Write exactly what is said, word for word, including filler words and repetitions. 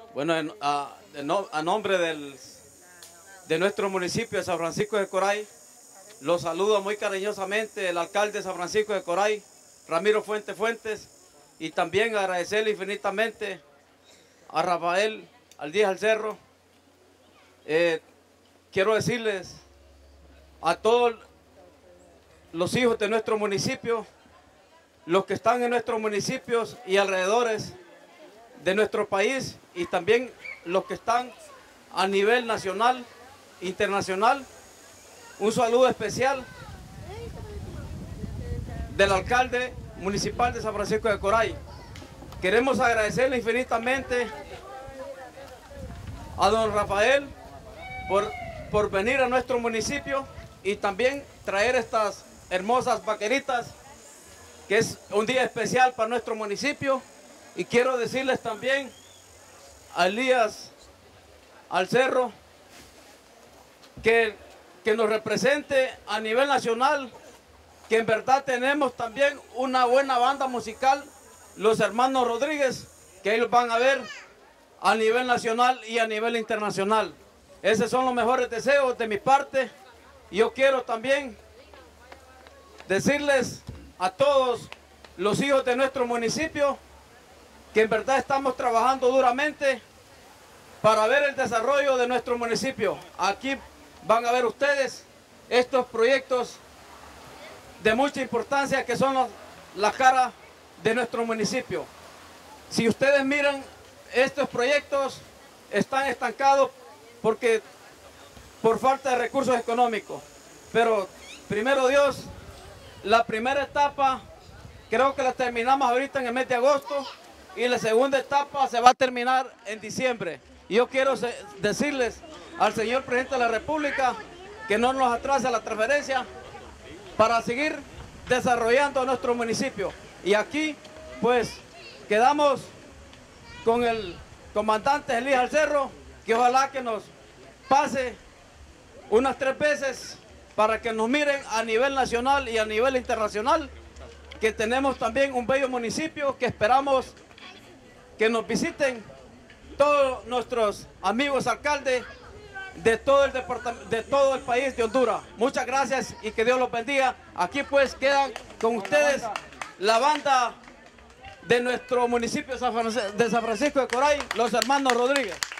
Bueno, en- a, de no- a nombre del, de nuestro municipio de San Francisco de Coray, los saludo muy cariñosamente el alcalde de San Francisco de Coray, Ramiro Fuentes Fuentes, y también agradecerle infinitamente a Rafael Aldías al Cerro. Eh, quiero decirles a todos los hijos de nuestro municipio, los que están en nuestros municipios y alrededores de nuestro país, y también los que están a nivel nacional, internacional, un saludo especial del alcalde municipal de San Francisco de Coray. Queremos agradecerle infinitamente a don Rafael por, por venir a nuestro municipio y también traer estas hermosas vaqueritas, que es un día especial para nuestro municipio. Y quiero decirles también a Elías al Cerro que, que nos represente a nivel nacional, que en verdad tenemos también una buena banda musical, los hermanos Rodríguez, que ellos van a ver a nivel nacional y a nivel internacional. Esos son los mejores deseos de mi parte. Yo quiero también decirles a todos los hijos de nuestro municipio que en verdad estamos trabajando duramente para ver el desarrollo de nuestro municipio. Aquí van a ver ustedes estos proyectos de mucha importancia que son los, la cara de nuestro municipio. Si ustedes miran, estos proyectos están estancados porque por falta de recursos económicos. Pero primero Dios, la primera etapa creo que la terminamos ahorita en el mes de agosto, y la segunda etapa se va a terminar en diciembre. Y yo quiero decirles al señor presidente de la República que no nos atrase la transferencia para seguir desarrollando nuestro municipio. Y aquí pues quedamos con el comandante Elías al Cerro, que ojalá que nos pase unas tres veces para que nos miren a nivel nacional y a nivel internacional, que tenemos también un bello municipio, que esperamos que nos visiten todos nuestros amigos alcaldes de todo el departamento, de todo el país de Honduras. Muchas gracias y que Dios los bendiga. Aquí pues quedan con ustedes la banda de nuestro municipio de San Francisco de Coray, los hermanos Rodríguez.